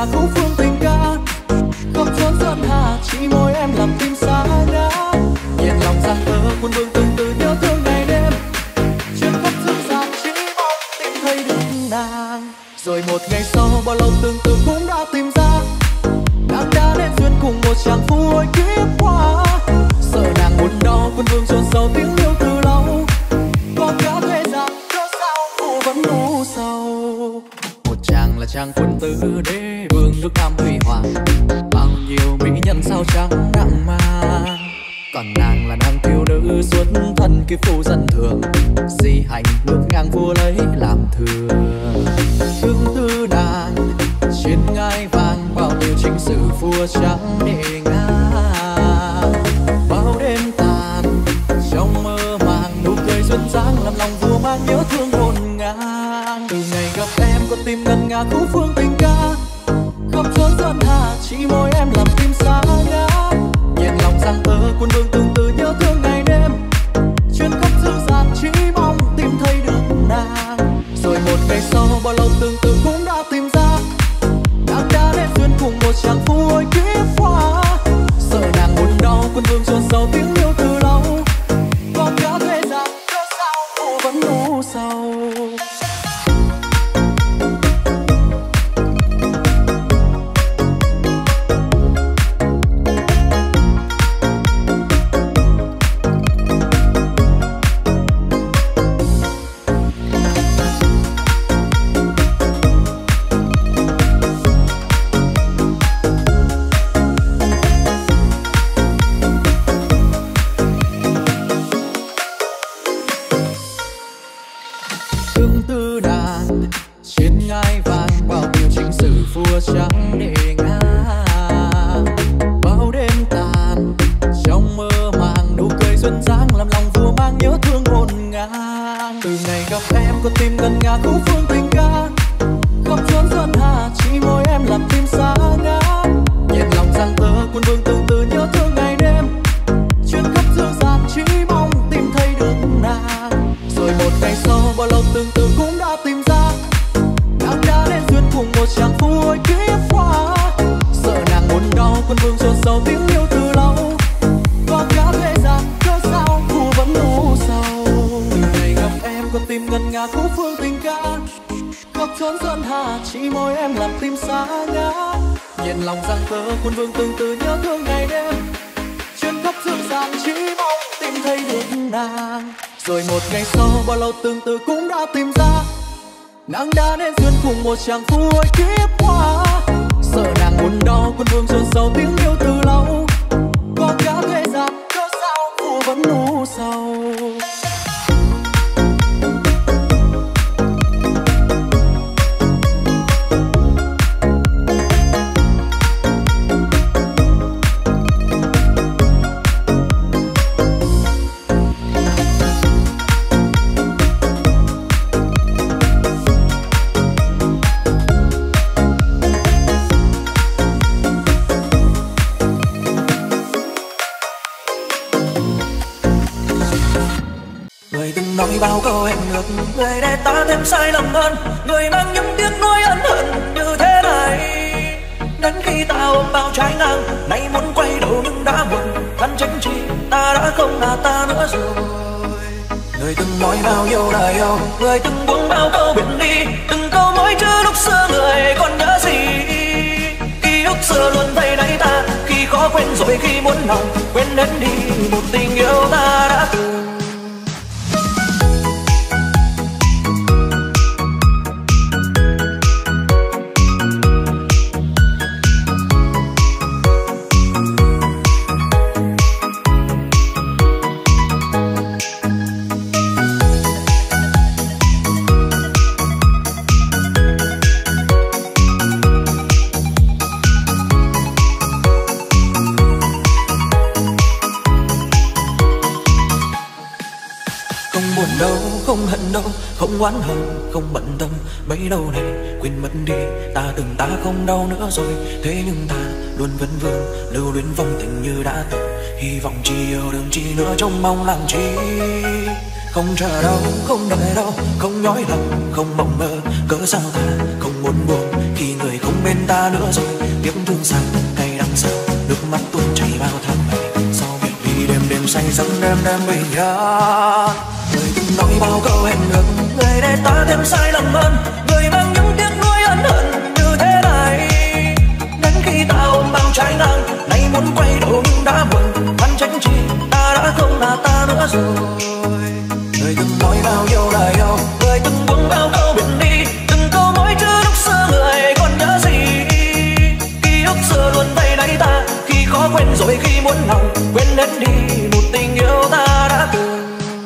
ngả khúc phương tình ca. Không trốn sơn hà chỉ môi em làm tim xa ngã. Nhẹ lòng giang tơ cuốn vương từng từ nhớ thương ngày đêm. Chuyến khắp dương gian chỉ mong tìm thấy được nàng. Rồi một ngày sau bao lâu tương tự cũng đã tìm ra. Nàng đã đến duyên cùng một chàng phu hồi kiếp qua. Sợ nàng buồn đau quân vương chôn sâu tiếng yêu từ lâu. Có cả thế gian cớ sao phụ vẫn u sầu. Một chàng là chàng quân tử đế vương nước Nam huy hoàng. Bao nhiêu mỹ nhân sao trắng nặng mang. Còn nàng là nàng thiếu nữ xuất thân kiếp phu dân thường. Di hành ngược ngang vua lấy làm thường. Tương tư nàng trên ngai vàng bao nhiêu chính sử vua trắng nề ngang. Bao đêm tàn trong mơ màng nụ cười duyên dáng làm lòng vua mang nhớ thương hồn ngang. Từ ngày gặp em con tim ngân nga khúc phương tình ca. Không trốn sơn hà chỉ môi em làm tim xa ngã. Nhẹ lòng giang tơ quân vương từng từ nhớ thương ngày đêm. Chuyến khắp dương gian chỉ mong tìm thấy được nàng. Rồi một ngày sau bao lâu tương tự cũng đã tìm ra. Nàng đã đến duyên cùng một chàng phu hồi kiếp qua. Sợ nàng buồn đau quân vương chôn sâu tiếng yêu từ lâu. Còn cả thế gian cớ sao phụ vẫn u sầu. Trắng nề ngang bao đêm tàn trong mơ màng nụ cười duyên dáng làm lòng vua mang nhớ thương hồn ngang. Từ ngày gặp em con tim ngân nga khúc phương tình ca. Không trốn sơn hà chỉ môi em làm tim xa ngã. Nhẹ lòng giang tơ quân vương từng từ nhớ thương ngày đêm. Chuyến khắp dương gian chỉ mong tìm thấy được nàng. Rồi một ngày sau bao lâu tương tự cũng đã tìm ra. Nàng đã đến duyên cùng một chàng phu hồi kiếp qua. Sợ nàng buồn đau quân vương chôn sâu tiếng yêu từ lâu. Có cả thế gian cớ sao phu vẫn u sầu. Từ ngày gặp em con tim ngân nga khúc phương tình ca. Khóc trốn sơn hà chỉ môi em làm tim xa ngã. Nhẹ lòng giang tơ quân vương từng từ nhớ thương ngày đêm. Chuyến khắp dương gian chỉ mong tìm thấy được nàng. Rồi một ngày sau bao lâu tương tự cũng đã tìm ra. Nàng đã đến duyên cùng một chàng phu hồi kiếp qua. Sợ nàng buồn đau quân vương chôn sâu tiếng yêu từ lâu. Có cả thế gian cớ sao phụ vẫn u sầu. Nói bao câu hẹn ngược, người để ta thêm sai lầm hơn. Người mang những tiếng nuối ân hận như thế này. Đến khi ta ôm bao trái ngang, nay muốn quay đầu nhưng đã muộn. Căn chính trị ta đã không là ta nữa rồi. Người từng nói bao nhiêu lời yêu, người từng buông bao câu biệt ly. Từng câu mỗi chữ lúc xưa người còn nhớ gì. Ký ức xưa luôn thấy đáy ta, khi khó quên rồi khi muốn lòng. Quên đến đi một tình yêu ta đã từng. Không hận đâu, không oán hận, không bận tâm bấy lâu này quên mất đi. Ta từng ta không đau nữa rồi, thế nhưng ta luôn vấn vương lưu luyến vong tình như đã từng. Hy vọng chỉ yêu đừng chỉ nữa trông mong làm chi. Không chờ đâu, không đợi đâu, không nhói lòng, không mộng mơ. Cớ sao ta không muốn buồn khi người không bên ta nữa rồi. Tiếng thương xa cay đắng sao, nước mắt tuôn chảy bao tháng ngày. Sau biệt ly đêm đêm say giấc đêm đêm bình yên. Người từng nói bao câu hẹn ước, người để ta thêm sai lầm hơn. Người mang những tiếc nuối ân hận như thế này. Đến khi ta ôm bao trái ngang, nay muốn quay đầu nhưng đã muộn. Hắn tránh chi ta đã không là ta nữa rồi. Người từng nói bao nhiêu lời yêu, người từng buông bao câu biển đi. Từng câu mỗi chữ lúc xưa người còn nhớ gì. Ký ức xưa luôn tay đáy ta, khi khó quên rồi khi muốn lòng quên hết đi một tình yêu ta đã từng.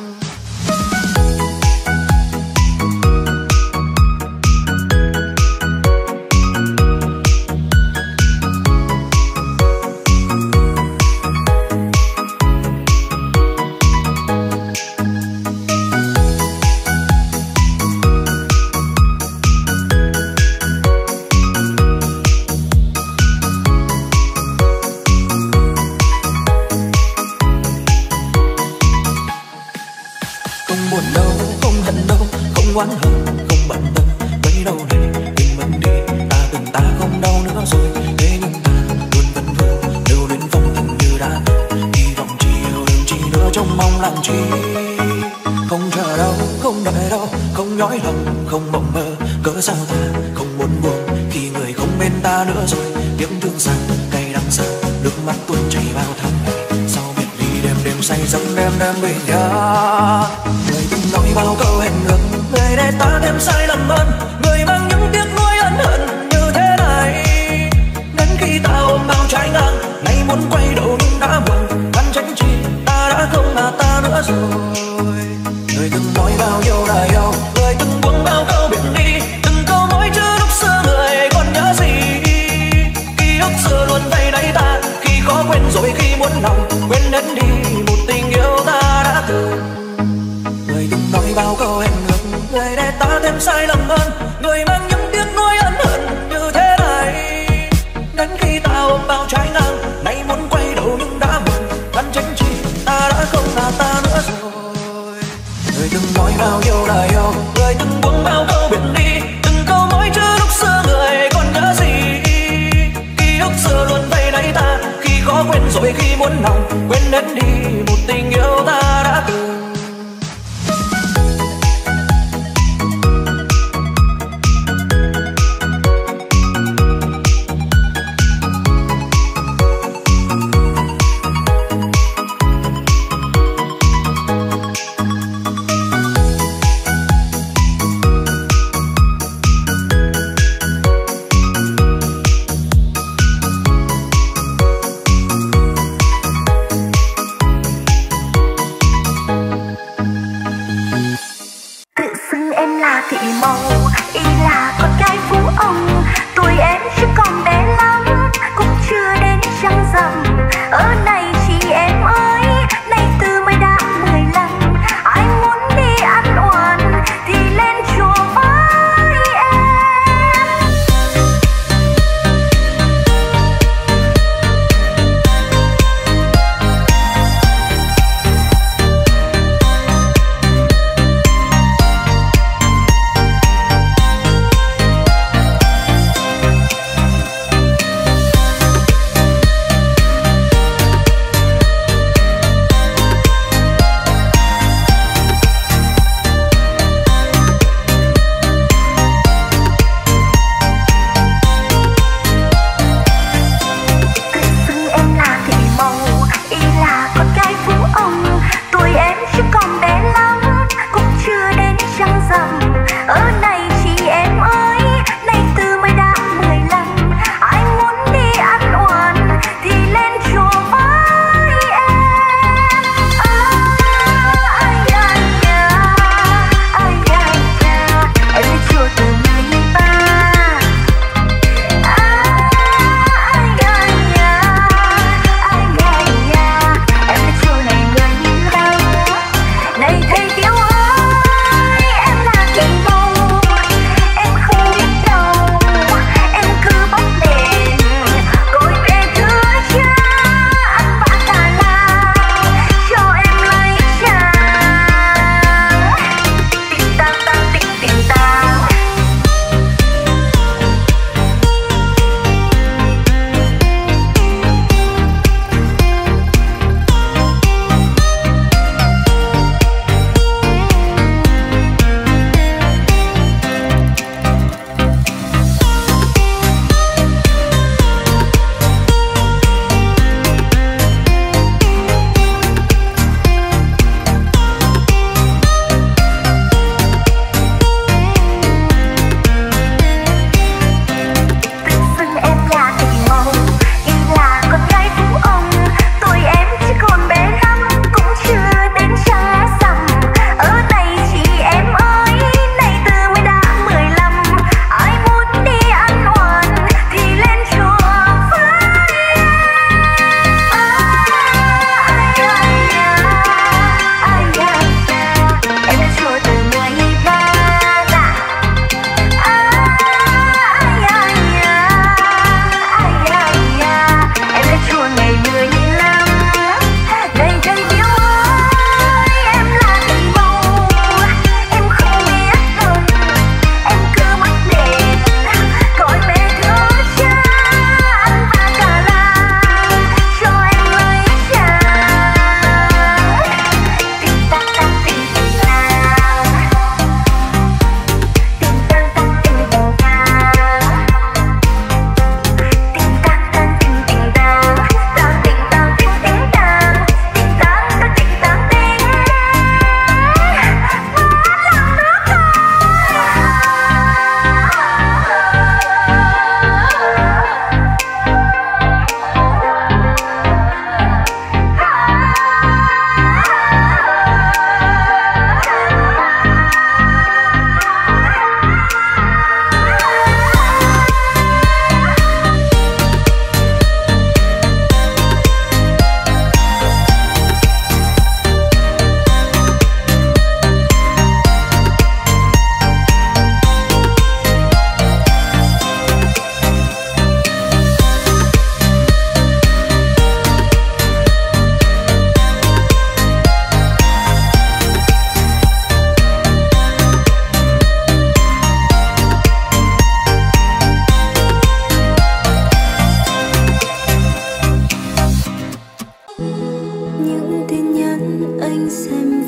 Oán hận không bận tâm bấy lâu nay tình mất đi, ta từng ta không đau nữa rồi. Thế nhưng ta luôn vẫn vương lưu luyến phong tình như đã hy vọng chỉ yêu đừng chỉ nữa trong mong làm chi. Không chờ đâu, không đợi đâu, không nhói lòng, không mộng mơ. Cớ sao ta không muốn buồn khi người không bên ta nữa rồi. Tiếng thương xa cay đắng sao, nước mắt tuôn chảy bao tháng ngày. Sau biệt ly đêm đêm say giấc đêm đêm bình yên. Người từng nói bao câu hẹn ước, người để ta thêm sai lầm hơn. Người mang những tiếc nuối ân hận như thế này. Đến khi ta ôm bao trái ngang, nay muốn quay đầu nhưng đã muộn. Hắn tránh chi ta đã không là ta nữa rồi. Người từng nói bao nhiêu lời yêu, người từng buông bao câu biển đi. Từng câu mỗi chữ lúc xưa người còn nhớ gì. Ký ức xưa luôn tay đáy ta, khi khó quên rồi khi muốn lòng quên hết đi một tình yêu ta đã từng. Người từng nói bao câu hẹn ước, người để ta thêm sai lầm hơn. Người mang những tiếc nuối ân hận như thế này. Đến khi ta ôm bao trái ngang, nay muốn quay đầu nhưng đã muộn. Hắn tránh chi ta đã không là ta nữa rồi. Người từng nói bao nhiêu lời yêu, người từng buông bao câu biển đi. Từng câu mỗi chữ lúc xưa người còn nhớ gì. Ký ức xưa luôn tay đáy ta, khi khó quên rồi khi muốn lòng quên hết đi một tình yêu ta đã từng.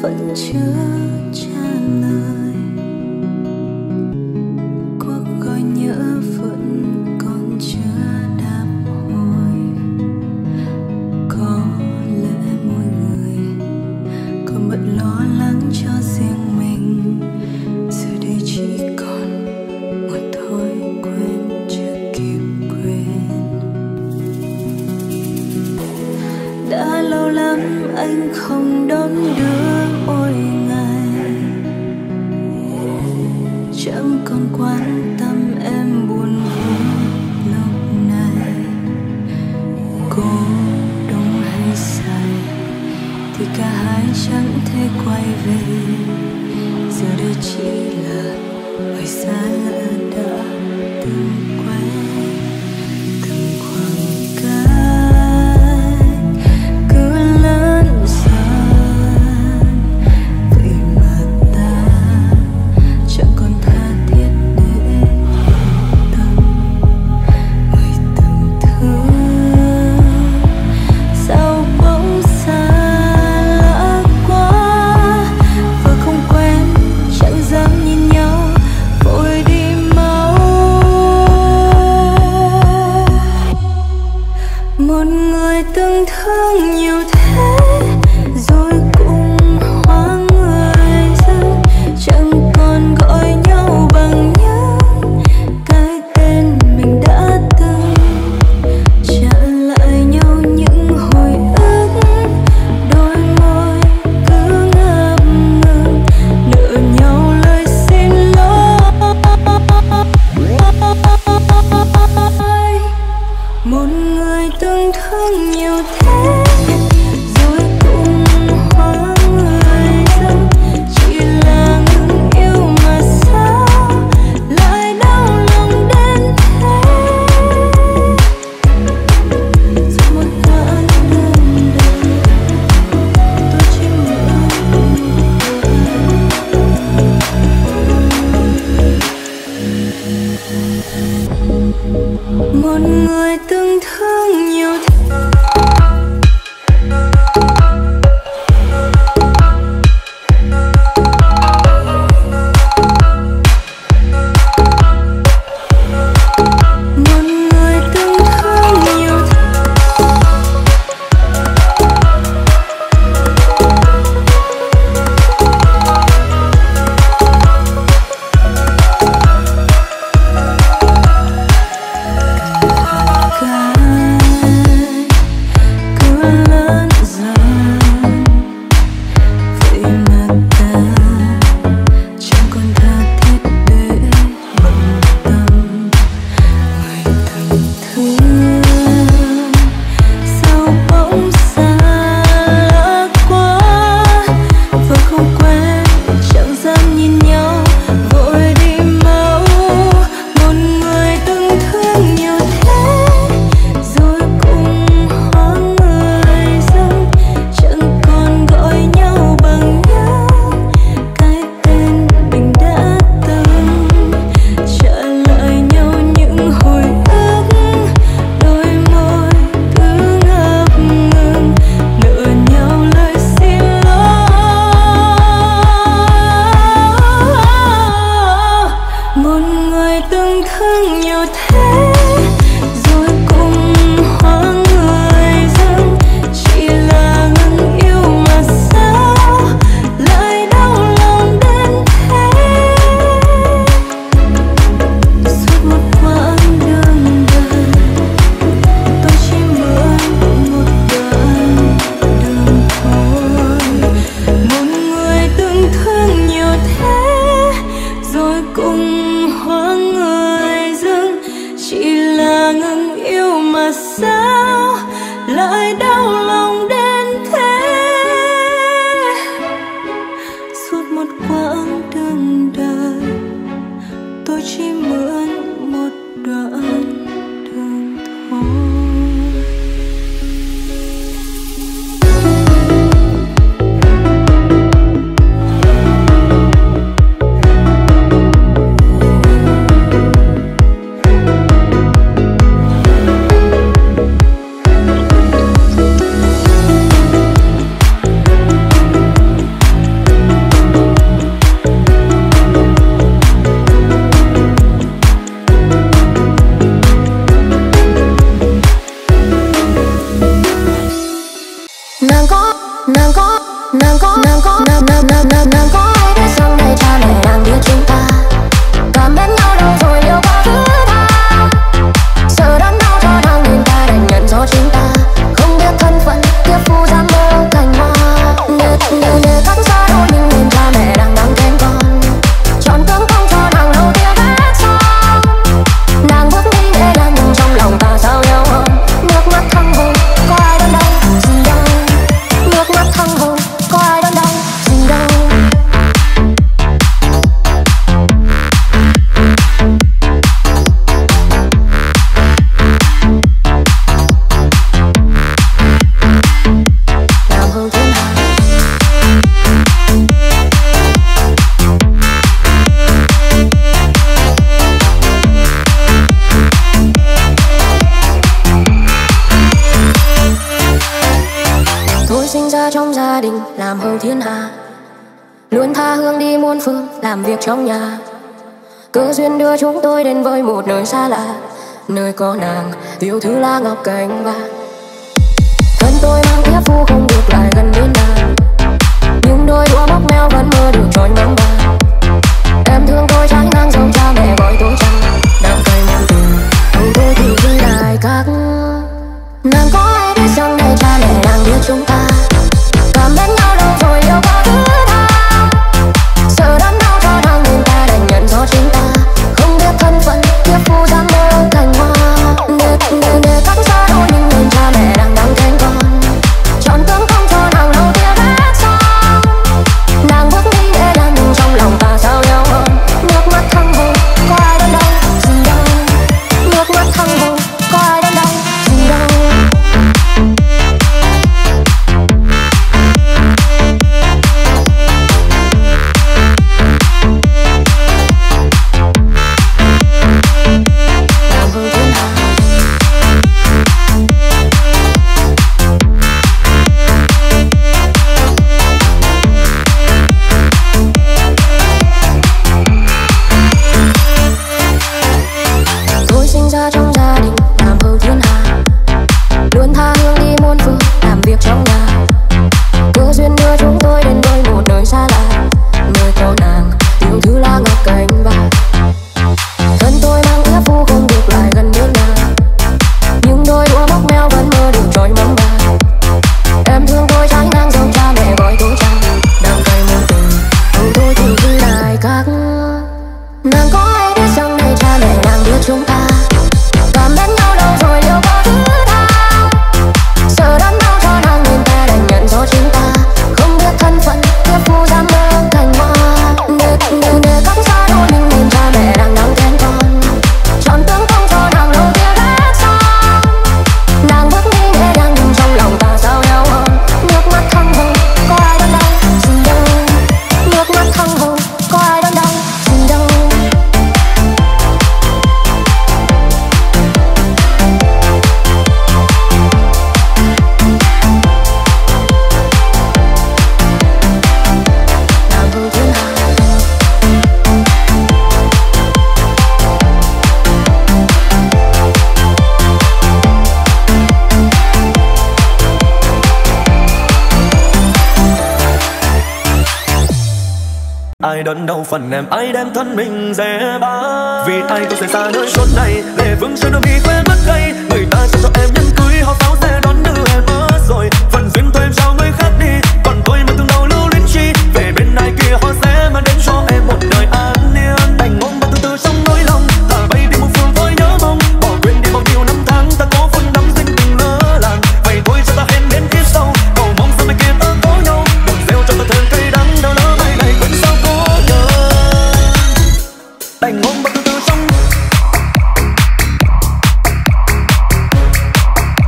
vẫn chưa trả lời. Cuộc gọi nhớ vẫn còn chưa đáp hồi. Có lẽ mỗi người còn bận lo lắng cho riêng mình, giờ đây chỉ còn một thói quen chưa kịp quên. Đã lâu lắm anh không đón đưa ôi ngày, chẳng còn quan tâm em buồn vui lúc này. Cô đông hay dài thì cả hai chẳng thể quay về, giờ đây chỉ là người xa lạ đã từng quen. Từng khoảng cách cứ lớn dần, vậy mà ta chẳng còn tha thiết để quan tâm. Người từng thương sao bỗng xa lạ quá, vừa không quen chẳng dám nhìn nhau, vội đi mau. Nàng có ai biết rằng này cha mẹ nàng biết chúng ta cảm mến nhau đâu rồi yêu quá thứ tha. Sợ đớn đau cho nàng nên ta đành nhận do chính ta không biết thân phận kiếp phu dám mơ cành hoa. Nếu cắt xa đôi mình nên cha mẹ nàng đang khen con chọn tướng không cho nàng lâu tia vết son. Nàng bước đi để đàn nhưng trong lòng ta sao nhau hơn. Nước mắt thăng hồ có ai đớn đau gì đâu. Nước mắt thăng hồ có ai đớn đau gì đâu. Trong gia đình làm hầu thiên hạ, luôn tha hương đi muôn phương làm việc trong nhà. Cơ duyên đưa chúng tôi đến với một nơi xa lạ, nơi có nàng tiểu thư lá ngọc cành vàng. Thân tôi mang kiếp phu không được lại gần bên nàng, nhưng đôi đũa móc meo vẫn mơ được trôi mong vàng. Em thương tôi trái ngang dòng cha mẹ gọi tôi chăng đang cay muôn tình hầu tôi thì ghi lại các. Nàng có ai biết rằng này cha mẹ nàng biết chúng ta cảm mến nhau đâu rồi yêu quá thứ tha. Sợ đớn đau cho nàng nên ta đành nhận do chính ta không biết thân phận kiếp phu dám mơ cành hoa. Để cắt xa đôi mình nên cha mẹ nàng đang khen con chọn tướng không cho nàng lâu tia vết son. Nàng bước đi để đàn nhưng trong lòng ta sao nhau hơn. Nước mắt thăng hồ có ai đớn đau gì đâu. Nước mắt thăng hồ có ai đớn đau gì đâu. Trong gia đình làm hầu thiên hạ, luôn tha hương đi muôn phương làm việc trong nhà. Cơ duyên đưa chúng tôi đến với một nơi xa lạ, nơi có nàng tiểu thư lá ngọc cành vàng. Thân tôi mang kiếp phu không được lại gần bên nàng, nhưng đôi đũa móc meo vẫn mơ được trôi mong vàng. Em thương tôi trái ngang dòng cha mẹ gọi tôi chăng đang cay muôn tình hầu tôi thì ghi lại các. Nàng có ai biết rằng này cha mẹ nàng biết chúng ta cảm mến nhau đâu rồi yêu quá thứ tha. Sợ đớn đau cho nàng nên ta đành nhận do chính ta không biết thân phận kiếp phu dám mơ cành hoa. Để cắt xa đôi mình nên cha mẹ nàng đang khen con chọn tướng không cho nàng lâu tia vết son. Nàng bước đi để đàn nhưng trong lòng ta sao nhau hơn. Nước mắt thăng hồ có ai đớn đau gì đâu. Nước mắt thăng hồ có ai đớn đau gì đâu. Ai đớn đau phần em, ai đem thân mình dè bá. Vì ai tôi sẽ xa nơi chốn này để vững trên đôi mi khoe mắt gay. Người ta sẽ cho em nhẫn cưới, họ pháo sẽ đón như em mất rồi. Phần duyên tôi em trao người khác đi, còn tôi mà từng đầu lưu luyến chi. Về bên này kia họ sẽ mang đến cho em một đời an yên. Đành ôm bao từ từ trong nỗi lòng, thả bay đi một phương với nhớ mong. Bỏ quên đi bao nhiêu năm tháng ta cố phun đắm sinh tình lỡ làng. Vậy thôi cho ta hẹn đến kiếp sau, cầu mong sau này kia ta có nhau. Đừng gieo cho ta thương cây đắng đau lỡ mai này quên sao cố nhớ. Đành ôm bao từ từ trong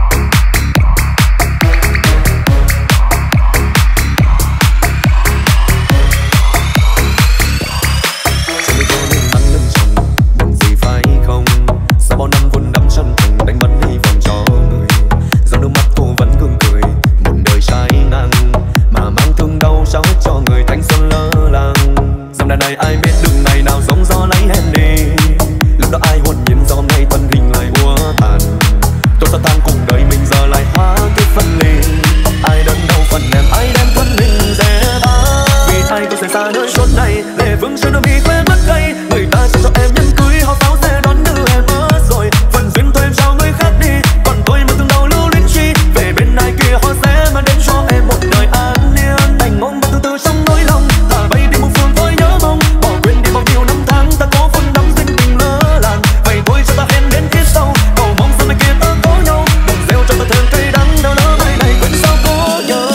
xa nơi chốn này, lệ vương trên đôi mi khoe mắt cay, người ta sẽ cho em nhẫn cưới, họ pháo sẽ đón đưa em mất rồi, phần duyên thôi em trao người khác đi, còn tôi mà từng đầu lưu luyến chi, về bên này kia họ sẽ mang đến cho em một đời an yên, đành ôm và từ từ trong nỗi lòng, ta bay đi một phương tôi nhớ mong, bỏ quên đi bao nhiêu năm tháng ta có phút đắm duyên tình lỡ làng, vậy thôi cho ta hẹn đến kiếp sau, cầu mong sau này kia ta có nhau, đừng gieo cho ta thêm cây đắng đau lỡ mai này quên sao có nhớ.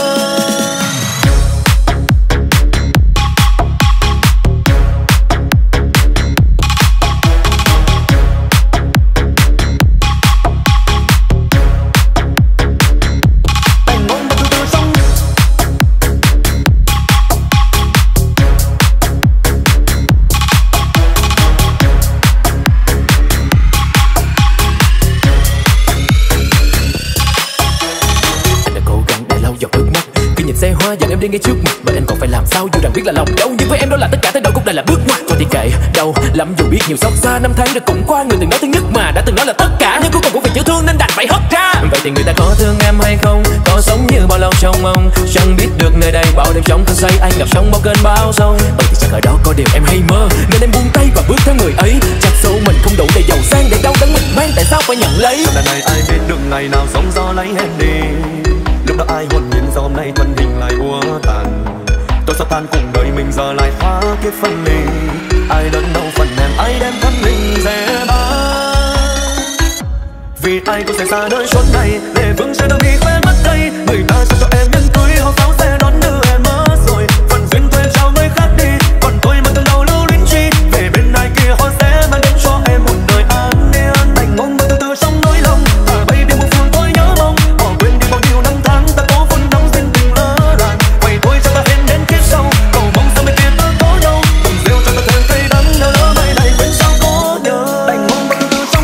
Xe hoa dành em đi ngay trước mặt, vậy anh còn phải làm sao dù rằng biết là lòng đâu, nhưng với em đó là tất cả, thay đổi cũng đã là bước ngoặt. Thôi thì kệ, đâu lắm dù biết nhiều xót xa, năm tháng đã cũng qua, người từng nói thứ nhất mà đã từng nói là tất cả, nhưng cuối cùng cũng vì chữ thương nên đành phải hất ra. Vậy thì người ta có thương em hay không, có sống như bao lâu trong mong, chẳng biết được nơi đây bao đêm trong cơn say anh gặp sóng bao cơn bão sông. Vậy thì chắc ở đó có điều em hay mơ, nên em buông tay và bước theo người ấy, chắc số mình không đủ để giàu sang, để đau đớn mình mang, tại sao phải nhận lấy. Lần này ai biết được ngày nào sóng gió lấy em đi, lúc đó ai hồn nhiên do hôm nay thân hình lại úa tàn, tôi sao tan cùng đời mình giờ lại hóa kiếp phân ly, ai đớn đau phần em ai đem thân mình dè bán, vì ai cũng sẽ xa nơi chốn này, lệ vương trên đôi mi khoe mắt cay, người ta sẽ cho em nhẫn cưới, họ pháo sẽ đón đưa em mất rồi, phần duyên thôi em trao người khác đi, còn tôi mà từng đầu lưu luyến chi, về bên này kia họ sẽ mang đến cho em một đời an yên, đành mong và từ từ trong nỗi lòng, ta bay đi một phương tôi nhớ mong, bỏ quên đi bao nhiêu năm tháng ta có phút đắm duyên tình lỡ làng, vậy thôi cho ta hẹn đến kiếp sau, cầu mong sau này kia ta có nhau, đừng gieo cho ta thêm cây đắng đau lỡ mai này quên sao có nhớ, đành mong và từ từ trong.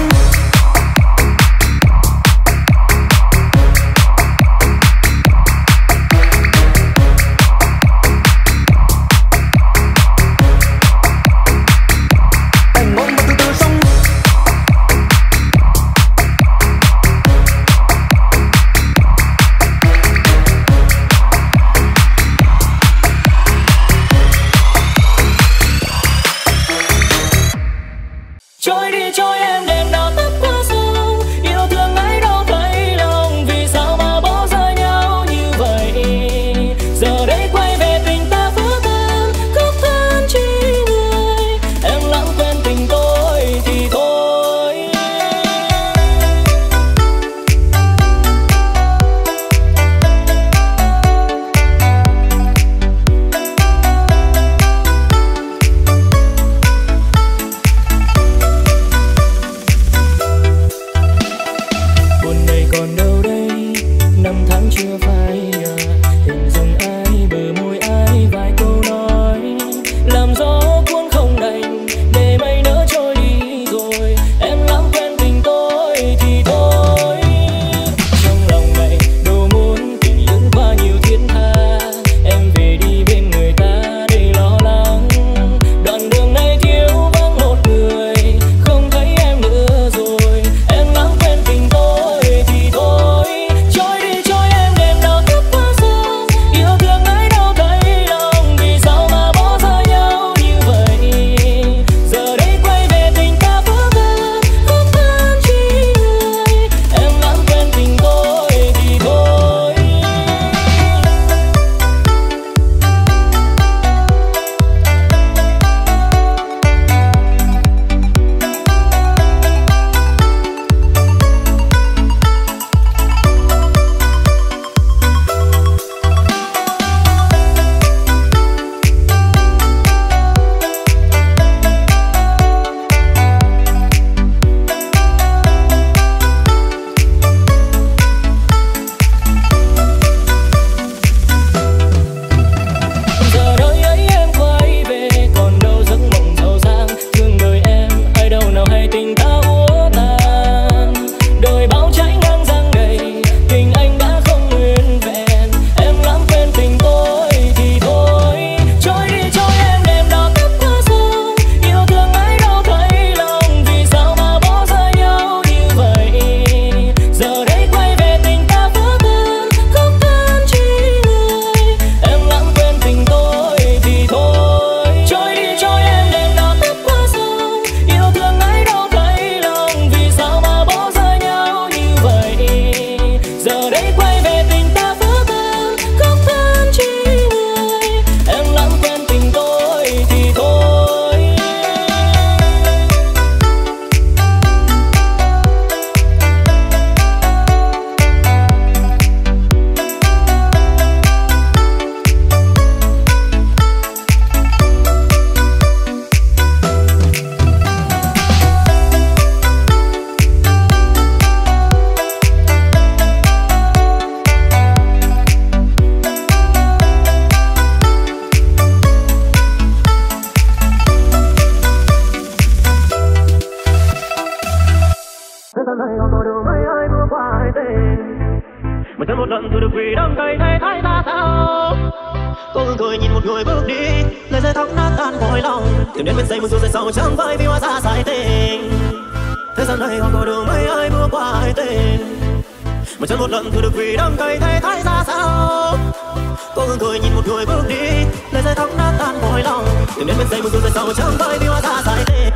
chân một lần thử được vì đắng cay thấy thái ra sao. Cô ngừng cười nhìn một người bước đi, lời rơi thóc nát tan cõi lòng. Tìm đến bên dây một dù dây sầu chẳng phải vì hóa ra sai tình. Thế gian này còn có đường mấy ai bước qua ai tình. Một chân một lần thử được vì đắng cay thấy thái ra sao. Cô ngừng cười nhìn một người bước đi, lời rơi thóc nát tan cõi lòng. Tìm đến bên dây một dù dây sầu chẳng phải vì hóa ra sai tình.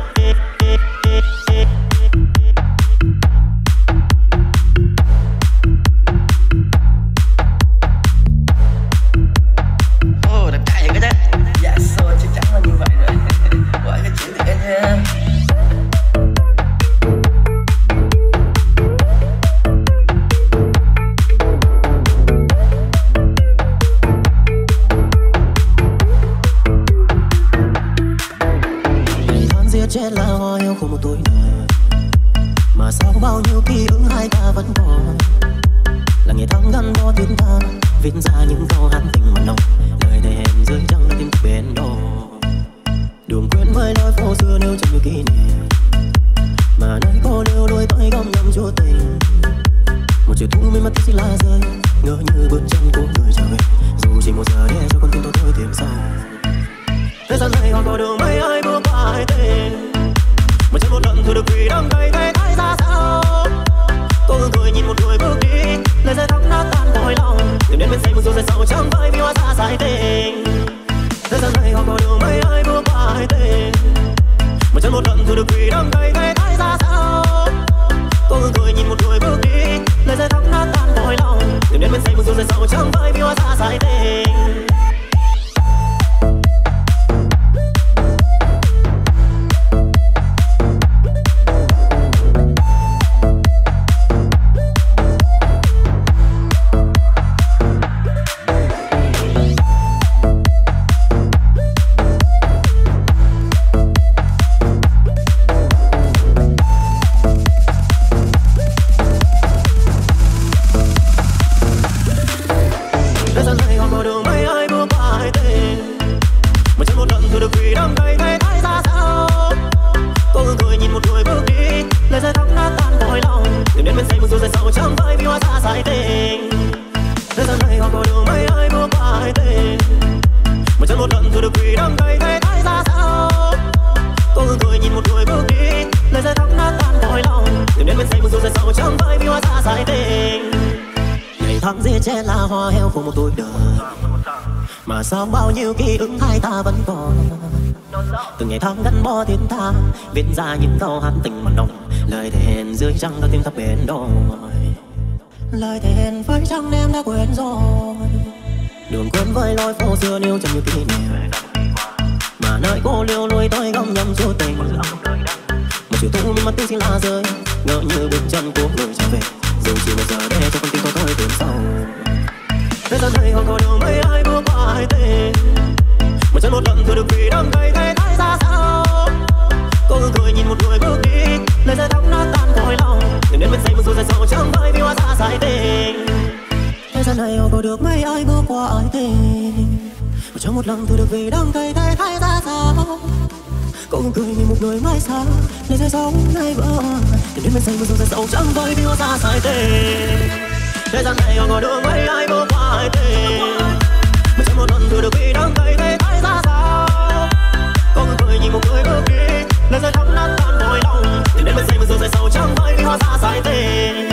Chết là hoa yêu không một tuổi đời, mà sao bao nhiêu ký ức hai ta vẫn còn. Là ngày tháng gắn bó tiếng ta, viết ra những câu hát tình mặn nồng. Lời thề hẹn dưới trăng đã tìm bên đó. Đường quên với lối phố xưa nêu trong nhiều kỷ niệm, mà nơi cô lưu đôi tay gom nhầm chúa tình. Một chiều thu mình mắt chỉ là rơi, ngỡ như bước chân của người trở về. Dù chỉ một giờ để cho con tim tôi thôi tìm sau. Thế gian này còn có đường mấy ai bước qua ai tên. Mà chân một lần thử được vì đắng cay thấy thái ra sao. Cô ngừng cười nhìn một người bước đi, lời rơi thóc nát tan cõi lòng. Tìm đến bên dây một dù dây sầu chẳng phải vì hóa ra sai tình. Thế gian này còn có đường mấy ai bước qua ai tên. Mà chân một lần thử được vì đắng cay thấy thái ra sao. Cô ngừng cười nhìn một người bước đi, lời rơi thóc nát tan cõi lòng. Tìm đến bên dây một dù dây sầu chẳng phải vì hóa ra sai tình. Chết là hoa heo của một tuổi đời, mà sao bao nhiêu ký ức hai ta vẫn còn. Từng ngày tháng gắn bó tiếng ta, viết ra những câu hát tình mặn nồng. Lời thề hẹn dưới trăng đã tìm khắp bên đồi. Lời thề hẹn với trăng em đã quên rồi. Đường quên với lối phố xưa nêu trong những kỷ niệm, mà nơi cô liêu lối tôi gom nhầm chúa tình. Một chiều thu mình mắt tiếng xin la rơi, ngỡ như bước chân của người trở về. Dù chỉ một giờ để cho con tim tôi thôi tìm sau. Thế gian này còn có đường mấy ai bước qua ai tên. Mà chân một lần thử được vì đắng cay thấy thái ra sao. Cô ngừng cười nhìn một người bước đi, lời rơi thóc nát tan cõi lòng. Tìm đến bên dây một dù dây sầu chẳng phải vì hóa ra sai tình. Thế gian này còn có được mấy ai bước qua ai tên. Mà chân một lần thử được vì đắng cay thấy thái ra sao. Cô ngừng cười nhìn một người mãi xa, lời rơi sầu nay vỡ. Tìm đến bên dây một dù dây sầu chẳng phải vì hóa ra sai tình. Thế gian này còn có đường mấy ai bước qua ai tên. Mà chỉ một lần thử được vì đắng cay thấy thái ra sao. Cô ngừng cười nhìn một người bước đi, lời rơi thóc nát tan cõi lòng. Tìm đến bên dây một dù dây sầu chẳng phải vì hóa ra sai tình.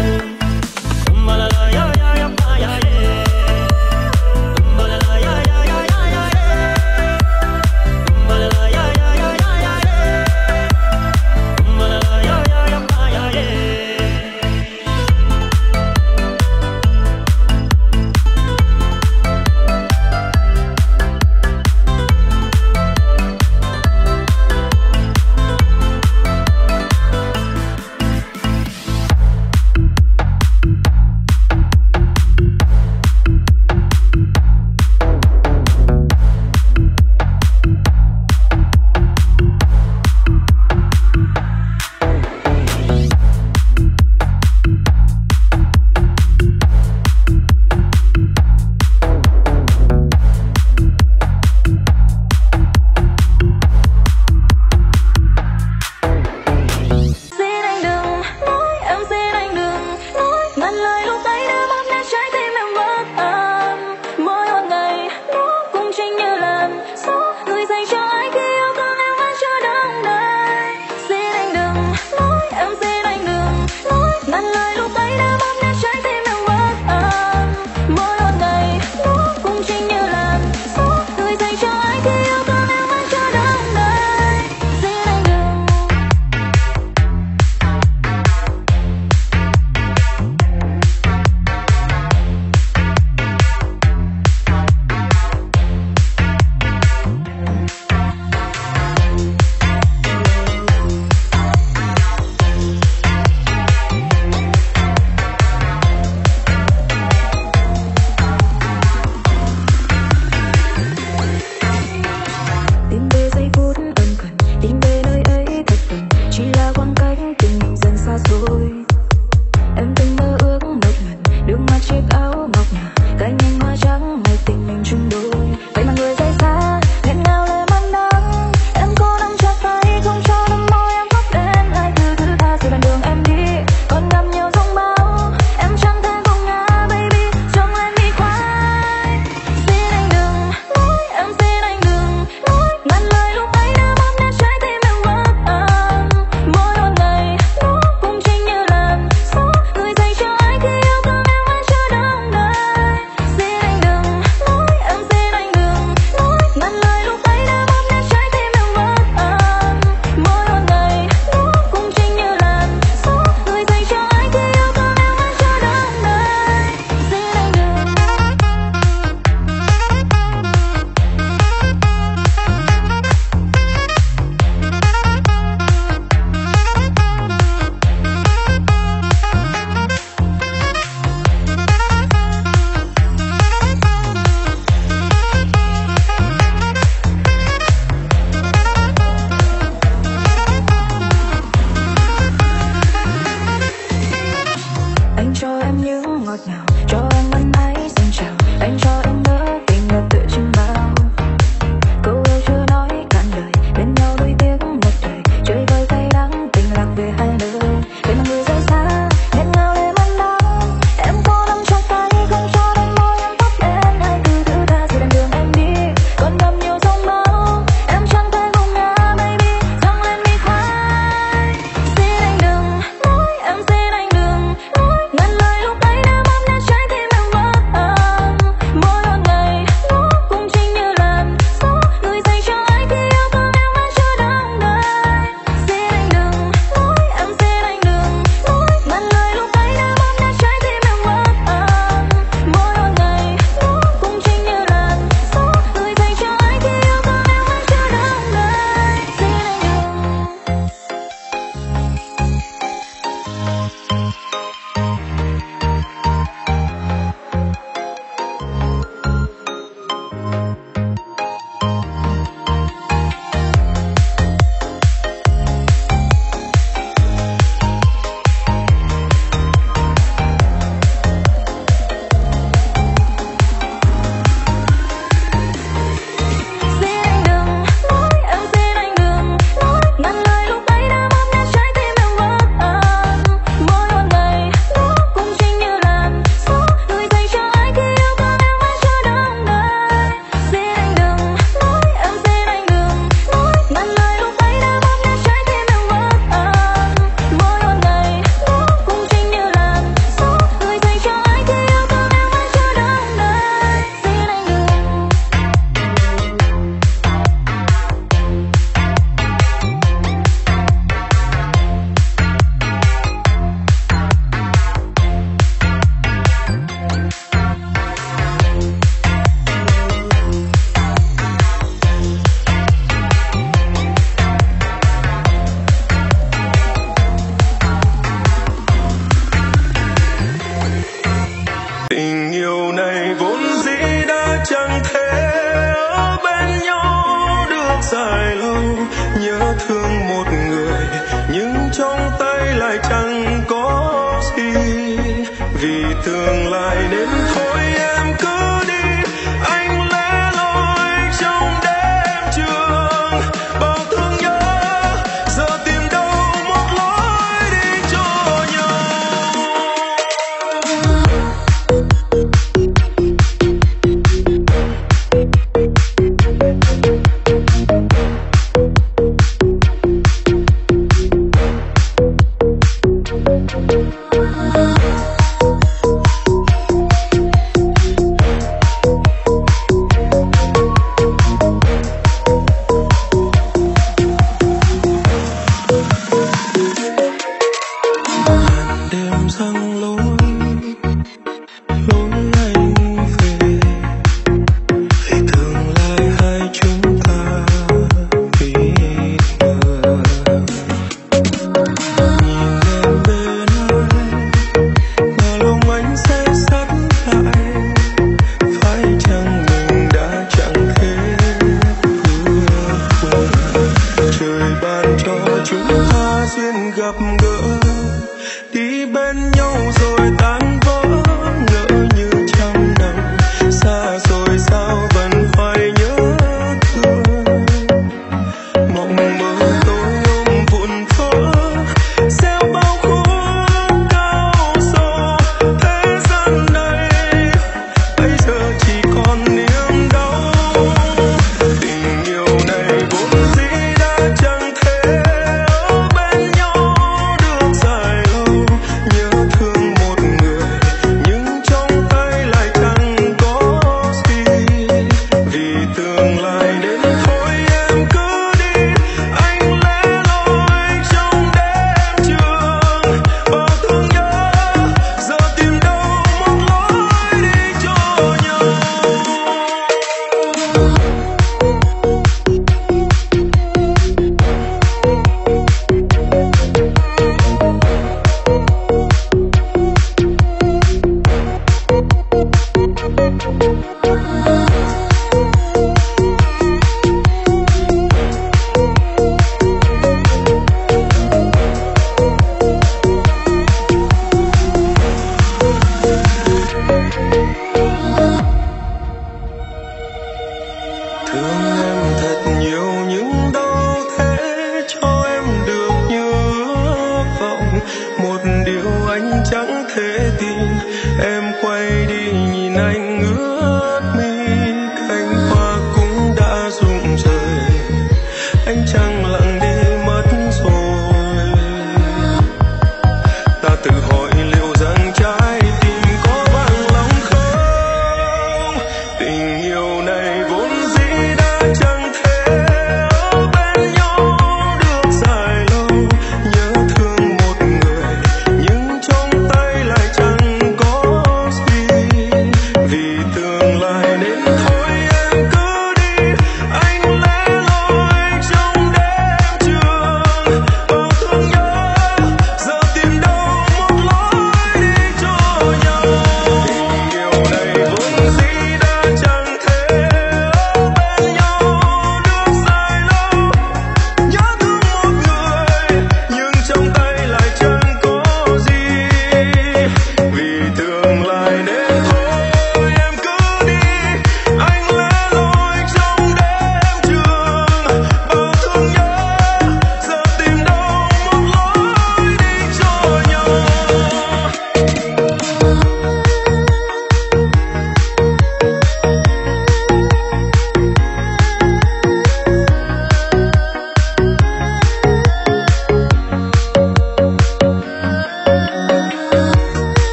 dài lâu nhớ thương một người nhưng trong tay lại chẳng có gì, vì tương lai nên thôi em cứ đi. Anh lẻ loi trong đêm trường bao thương nhớ, giờ tìm đâu một lối đi cho nhau.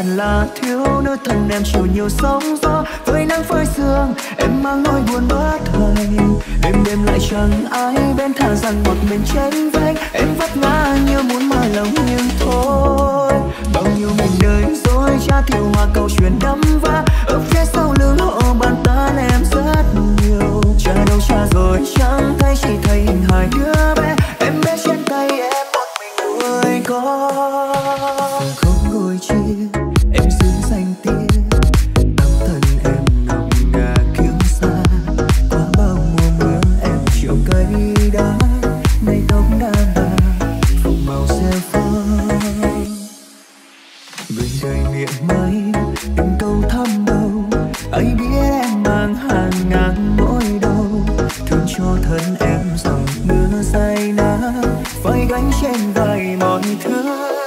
phần là thiếu nữ thân em chịu nhiều sóng gió với nắng phơi sương em mang nỗi buồn bất thành đêm đêm lại chẳng ai bên thà rằng một mình tranh vách em vấp ngã như muốn mở lòng nhưng thôi bao nhiêu mình đời dối trá thiếu hoa câu chuyện đắm va ở phía sau lưng họ bàn tán em rất nhiều cha đâu cha rồi chẳng thấy chỉ thấy hình hài đứa bé em bé trên tay em một mình nuôi con không ngồi chia em giữ danh tiếng tâm thân em nồng ngà kiêu xa qua bao mùa mưa em chịu cây đá nay tóc đã bạc phục màu xe phong người đời miệng mây từng câu thăm đâu ai biết em mang hàng ngàn nỗi đau thương cho thân em dòng mưa say nắng phải gánh trên vai mọi thứ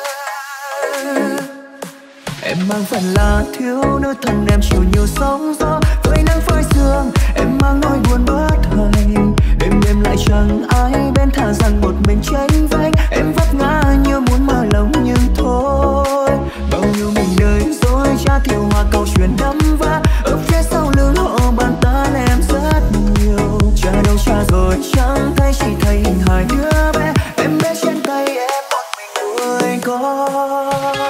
em mang phần là thiếu nữ thân em chịu nhiều sóng gió với nắng phơi sương em mang nỗi buồn bất thành đêm đêm lại chẳng ai bên thà rằng một mình tranh vách em vấp ngã như muốn mở lòng nhưng thôi bao nhiêu mình đời dối trá thiếu hoa câu chuyện đắm va ở phía sau lưng họ bàn tán em rất nhiều cha đâu cha rồi chẳng thấy chỉ thấy hình hài đứa bé em bé trên tay em một mình nuôi con.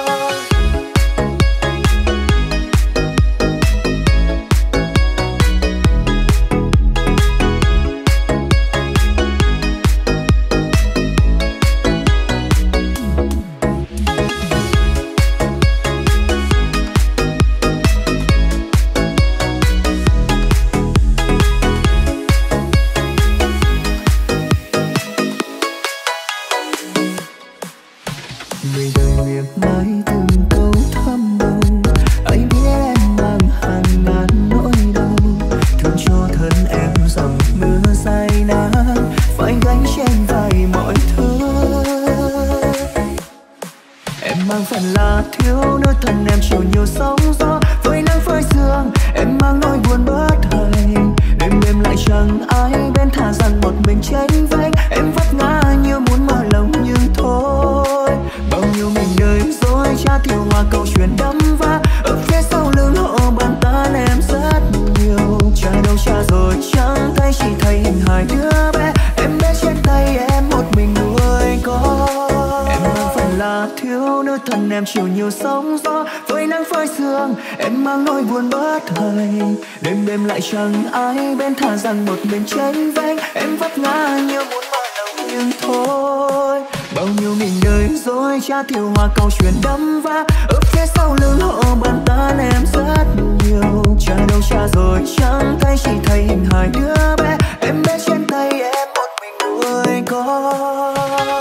Chẳng ai bên thà rằng một mình tranh vách em vấp ngã như muốn mở lòng nhưng thôi bao nhiêu mình đời dối trá thiếu hoa câu chuyện đắm va ở phía sau lưng họ bàn tán em rất nhiều cha đâu cha rồi chẳng thấy chỉ thấy hình hài đứa bé em bé trên tay em một mình nuôi con.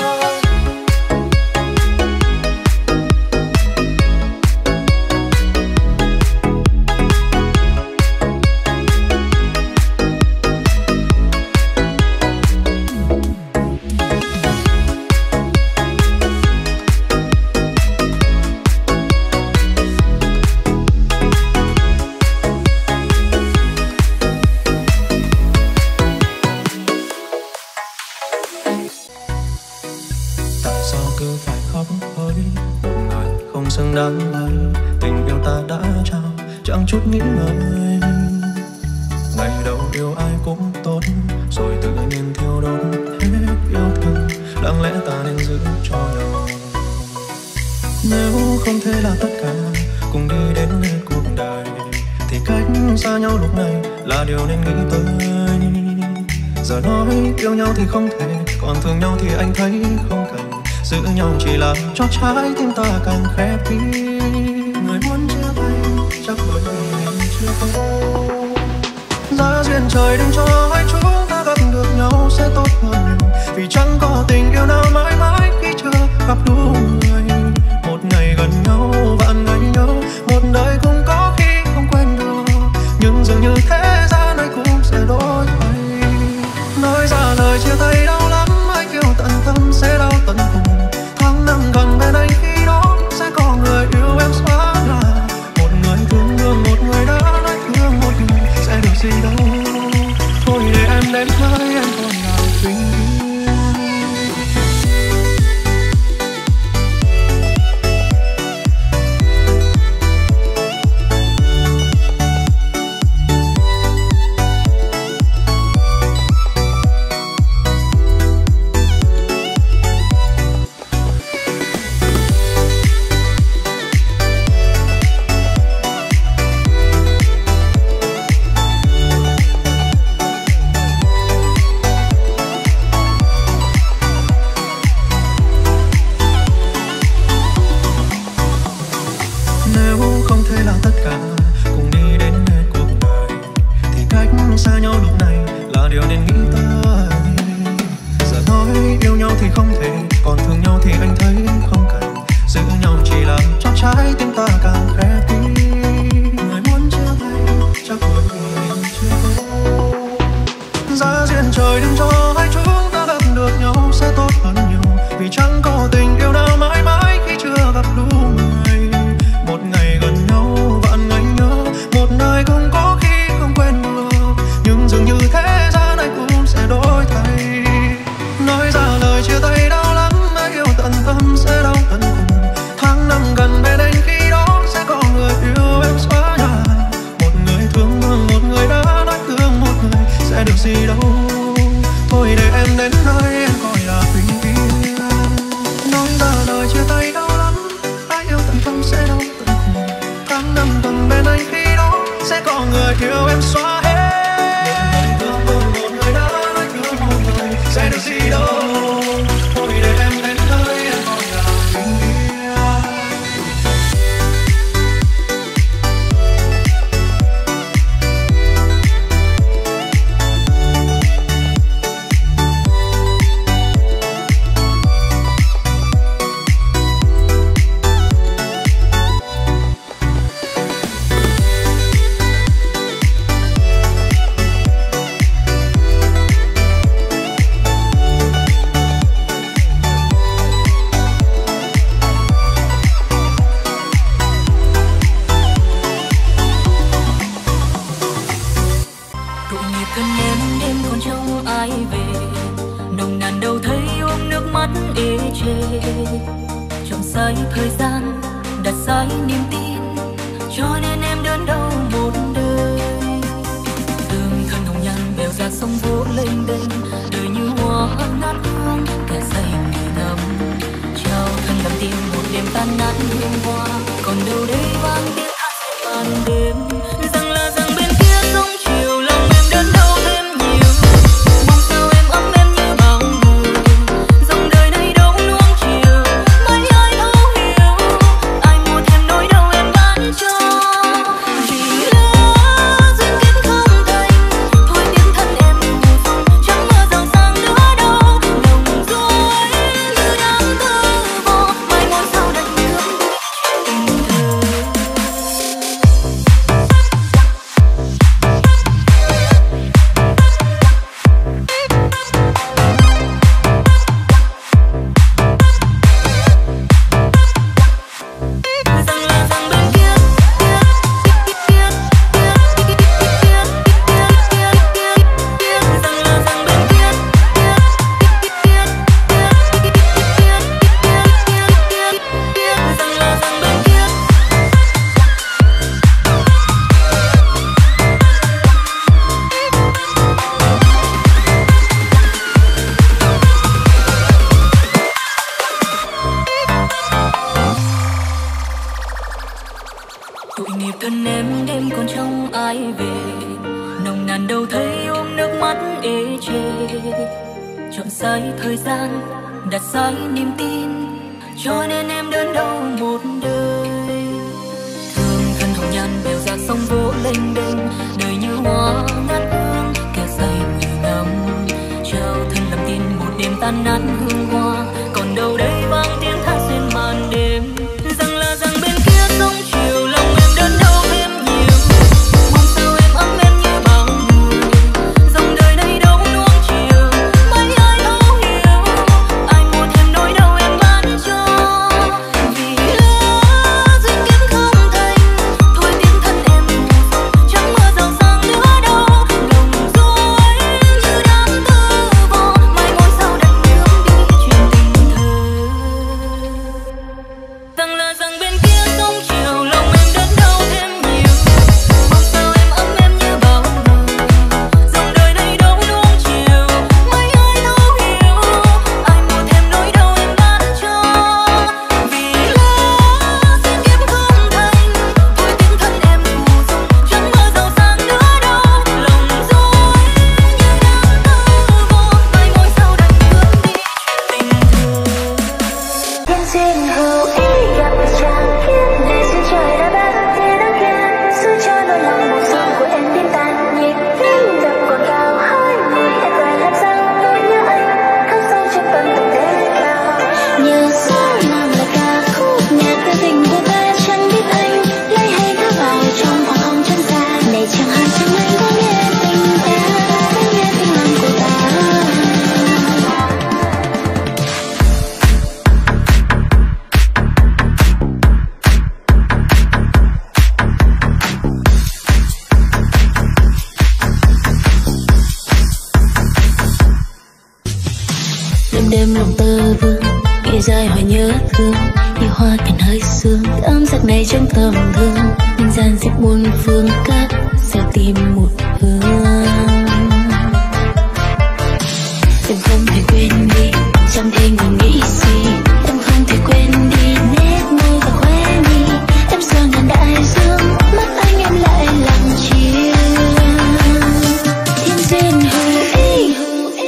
Chút nghĩ ngợi ngày đầu yêu ai cũng tốt rồi tự nhiên thiêu đốt hết yêu thương đáng lẽ ta nên giữ cho nhau nếu không thể là tất cả cùng đi đến hết cuộc đời thì cách xa nhau lúc này là điều nên nghĩ tới giờ nói yêu nhau thì không thể còn thương nhau thì anh thấy không cần giữ nhau chỉ là cho trái tim ta càng khép kín người muốn chia tay chắc bởi vì mình chưa có giá duyên trời đừng cho hai chúng ta gặp được nhau sẽ tốt hơn vì chẳng có tình yêu nào mãi mãi khi chưa gặp đúng người một ngày gần nhau vạn ngày nhớ một đời cũng có khi không quên được nhưng dường như thế gian này cũng sẽ đổi thay nói ra lời chia tay đau lắm ai kêu tận tâm sẽ đau tận cùng tháng năm gần bên anh khi đó sẽ có người yêu em xóa là một người thương thương một người đã nói thương một người sẽ được gì đâu thôi để em đến với em còn nào tình yêu trái tim ta càng khép kín. Người muốn chia tay chắc bởi vì mình chưa tốt. Giá duyên trời đừng cho hai chúng ta gặp được nhau sẽ tốt hơn nhiều, vì chẳng có tình yêu nào mãi mãi khi chưa gặp đúng người. Một ngày gần nhau vạn ngày nhớ, một đời không có khi không quên được, nhưng dường như thế gian này cũng sẽ đổi thay. Nói ra lời chia tay đau lắm, ai yêu tận tâm sẽ đau tận cùng. Tháng năm gần bên anh khi đó sẽ có người yêu em xóa nhòa. Một người thương một người đã nói thương một người sẽ được gì đâu. Thôi để em đến nơi em gọi là bình yên. Nói ra lời chia tay đau lắm, ai yêu tận tâm sẽ đau tận cùng. Tháng năm gần bên anh khi đó sẽ có người yêu em xóa hết. Một người đã nói thương một người sẽ được gì đâu. Thôi để em đến nơi em gọi là bình yên. Chọn sai thời gian, đặt sai niềm tin, cho nên em đớn đau một đời. Tương thân hồng nhan bèo ra sông vỗ lênh đênh, đời như hoa ngát hương kẻ say người ngầm. Trao thân làm tim một đêm tan nát hương hoa, còn đâu đây vang tiếng hát say màn đêm. Rằng là rằng bên kia sông chiều lòng em đớn đau thêm nhiều. Mong sao em ấm em như bao người, dòng đời này đâu nuông chiều. Mấy ai thấu hiểu, ai mua thêm nỗi đau em bán cho. Vì lỡ duyên kiếp không thành, thôi tiếng thân em mù phong, chẳng mơ giàu sang nữa đâu. Lòng dối như đám tơ vò, mai ngôi sao đặt nước tình thơ. Tội nghiệp thân em đêm còn trông ai về, nồng nàn đâu thấy ôm nước mắt ê chề. Chọn sai thời gian, đặt sai niềm tin, cho nên em đớn đau một đời. Thương thân hồng nhan bèo ra sông vỗ lênh đênh, đời như hoa ngát hương kẻ say người ngầm. Trao thân làm tin một đêm tan nát hương hoa, còn đâu đây vang tiếng hát xuyên màn đêm. Rằng là rằng bên kia sông chiều lòng em đớn đau thêm nhiều. Mong sao em ấm em như bao người, dòng đời này đâu nuông chiều. Mấy ai thấu hiểu, ai mua thêm nỗi đau em bán cho. Vì lỡ duyên kiếp không thành, thôi tiếng thân em mù phong, chẳng mơ giàu sang nữa đâu. Lòng dối như đám tơ vò, mai ngôi sao đặt nước đi trong lòng tơ vương, ngày dài hoài nhớ thương như hoa cành hơi sương. Cảm giác này trong tầm thương, nhân gian xếp muôn phương cách sẽ tìm một hướng. Em không thể quên đi, chẳng thể ngừng nghĩ gì. Em không thể quên đi nét môi và khóe mi. Em xưa ngàn đại dương, mắt anh em lại lặng chiều. Thiên duyên hữu ý,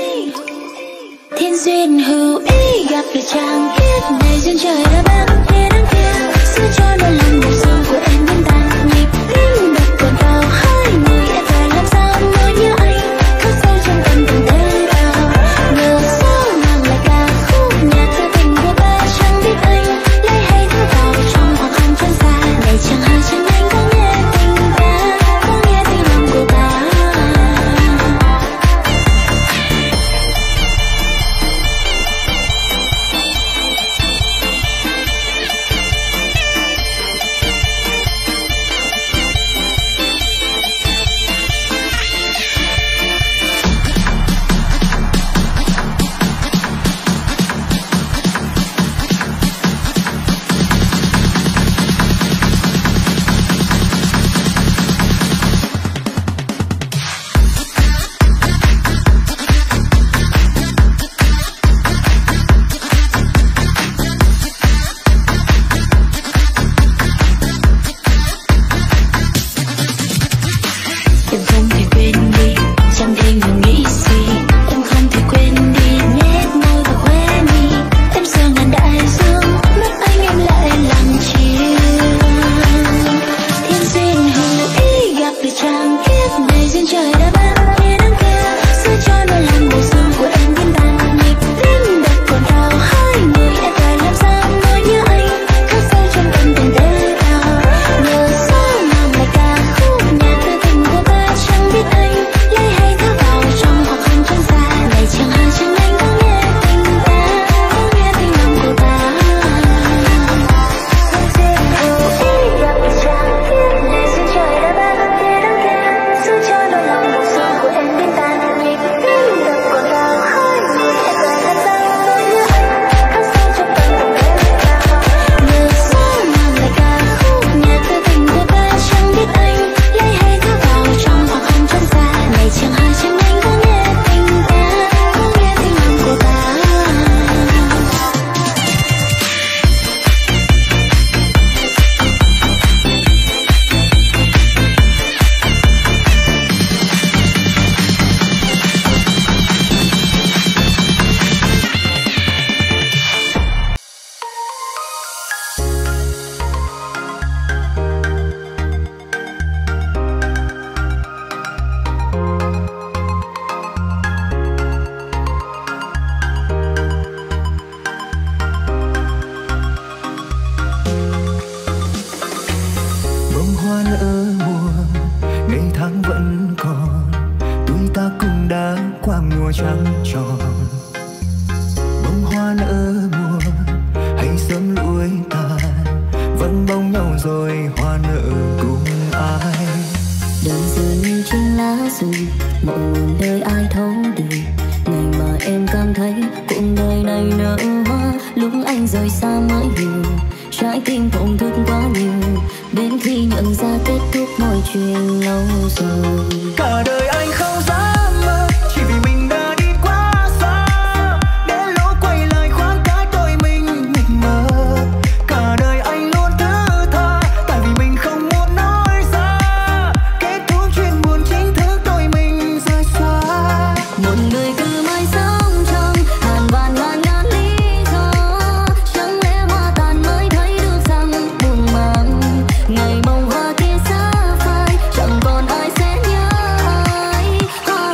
thiên duyên hữu ý, gặp được chàng biết này duyên trời đã ban thế đáng kia. Xưa cho đôi lòng mùa xuân của em biến tan nhịp tim đập còn đau. Hai người em phải làm sao mới như anh khắc sâu trong tâm từng thế đau. Ngờ sao nàng lại ca khúc nhạc cho tình của ta chẳng biết anh lấy hay thở vào trong khoảng không chân xa. Này chẳng hay chẳng anh có nghe tình ta, có nghe tình lòng của ta. Ngày mong hoa kia xa phai, chẳng còn ai sẽ nhớ ai.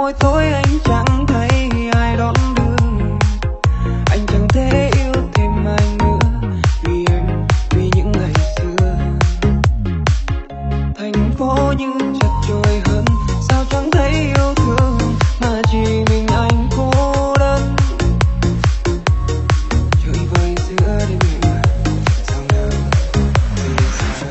mỗi tối anh chẳng thấy ai đón đưa. Anh chẳng thể yêu thêm ai nữa vì em, vì những ngày xưa. Thành phố như chật chội hơn, sao chẳng thấy yêu thương mà chỉ mình anh cô đơn. Chơi vơi giữa đêm mịt mờ, sao nào từ xa.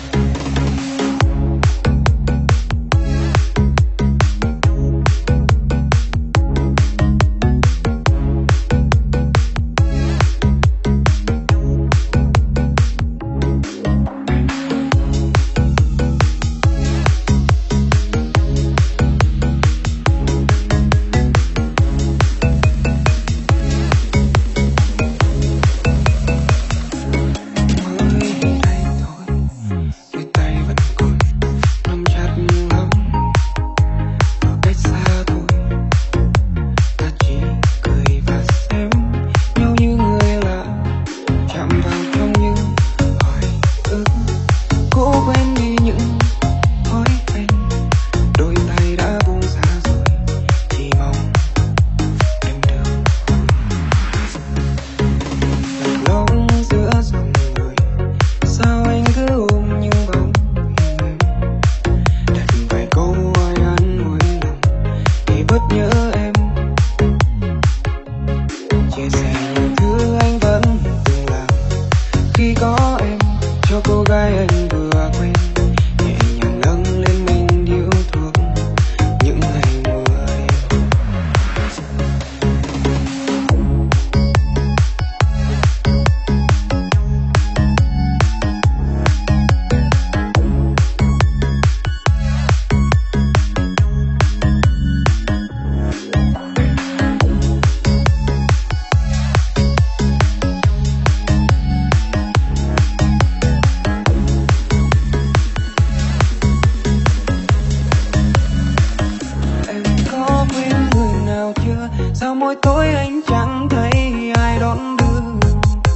Sao mỗi tối anh chẳng thấy ai đón đưa.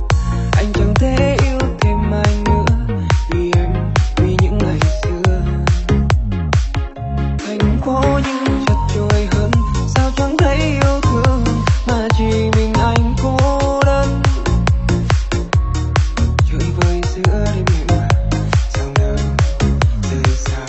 Anh chẳng thể yêu thêm ai nữa vì em, vì những ngày xưa. Thành phố như chật chội hơn, sao chẳng thấy yêu thương mà chỉ mình anh cô đơn. Chơi vơi giữa đêm mịt mờ, sao nào rời xa.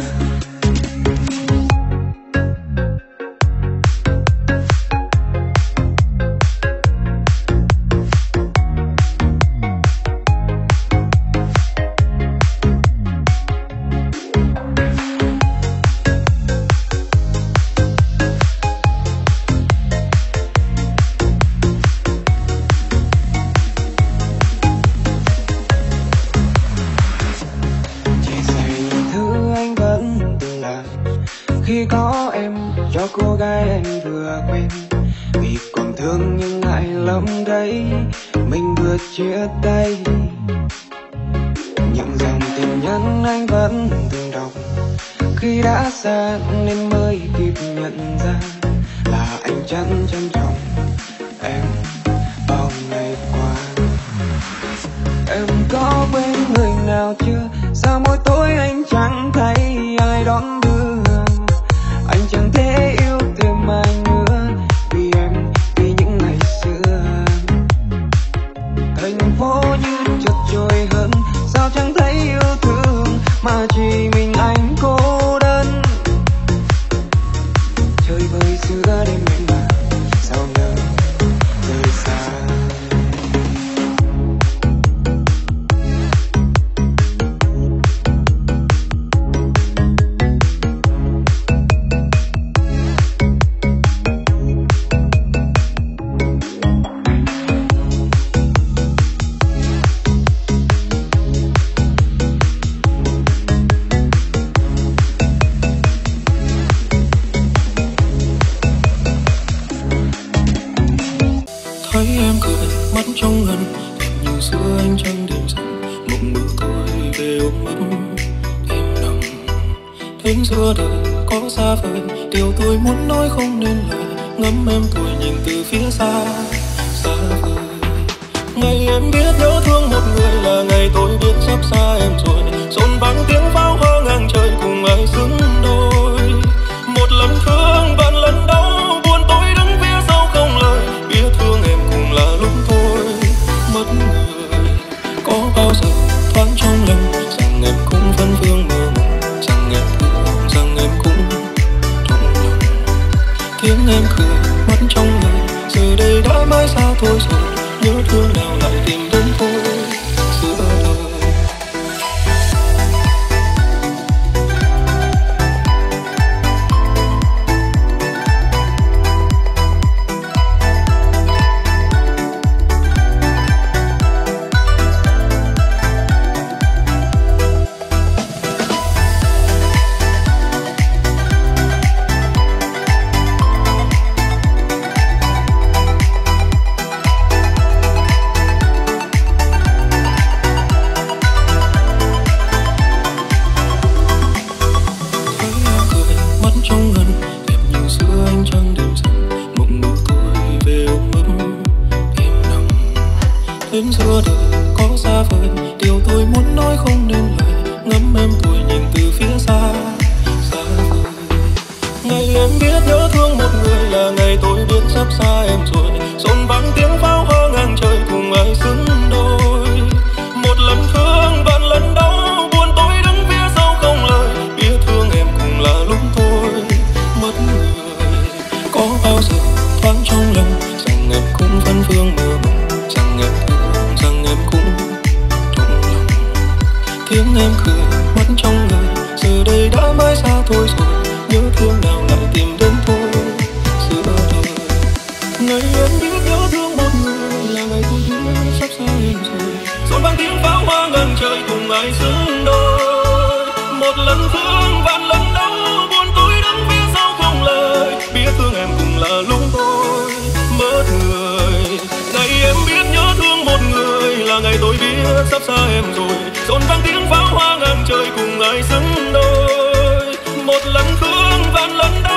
Khi có em cho cô gái anh vừa quen, vì còn thương nhưng ngại lắm đấy, mình vừa chia tay. Những dòng tình nhân anh vẫn thường đọc, khi đã xa nên mới kịp nhận ra là anh chẳng trân trọng em bao ngày qua. Em có quên người nào chưa? Sao mỗi tối anh chẳng thấy ai đón đưa. Anh chẳng thể yêu thêm ai nữa vì em, vì những ngày xưa. Thành phố như chật chội hơn, sao chẳng thấy yêu thương mà chỉ mình anh cô đơn. Chơi vơi giữa đêm mịt mờ, sao nỡ rời xa. Thấy em cười mắt trong ngần, như xưa anh chẳng đêm dần, mộng mơ cười về ôm ấp em nằm. Đến giữa đời có xa vời, điều tôi muốn nói không nên lời, ngắm em tuổi nhìn từ phía xa xa vời. Ngày em biết nhớ thương một người là ngày tôi biết sắp xa em rồi, rộn vang tiếng pháo hoa ngang trời cùng ai xứng đôi. Một lần thương vạn lần đau, buồn tôi đứng phía sau không lời, biết thương em cũng là lúc tôi mất người. Có bao giờ thoáng trong lòng rằng em cũng vẫn vương mơ mộng, rằng em thương, rằng em cũng trong lòng. Tiếng em cười mắt trong người, giờ đây đã mãi xa thôi rồi, nhớ thương nào lại tìm đến tôi giữa đời. Đến giữa đời có xa vời, điều tôi muốn nói không nên lời, ngắm em tôi nhìn từ phía xa, xa vời. Ngày em biết nhớ thương một người là ngày tôi biết sắp xa em rồi, rộn vang tiếng pháo hoa ngang trời cùng ai xứng đôi. Một lần thương vạn lần đau, buồn tôi đứng phía sau không lời, biết thương em cũng là lúc tôi mất người. Có bao giờ thoáng trong lòng rằng em cũng vẫn vương mơ mộng, rằng em rằng em cũng trong lòng. Tiếng em cười mắt trong người, giờ đây đã mãi xa thôi rồi, nhớ thương nào lại tìm đến tôi giữa đời. Ngày em biết nhớ thương một người là ngày tôi biết sắp xa em rồi, rộn vang tiếng pháo hoa ngang trời cùng ai xứng đôi. Một lần thương vạn lần đau, buồn tôi đứng phía sau không lời, biết thương em cũng là lúc tôi mất người. Ngày em biết nhớ thương một người là ngày tôi biết sắp xa em rồi, rộn vang tiếng pháo hoa ngang trời cùng ai xứng đôi. Một lần thương vạn lần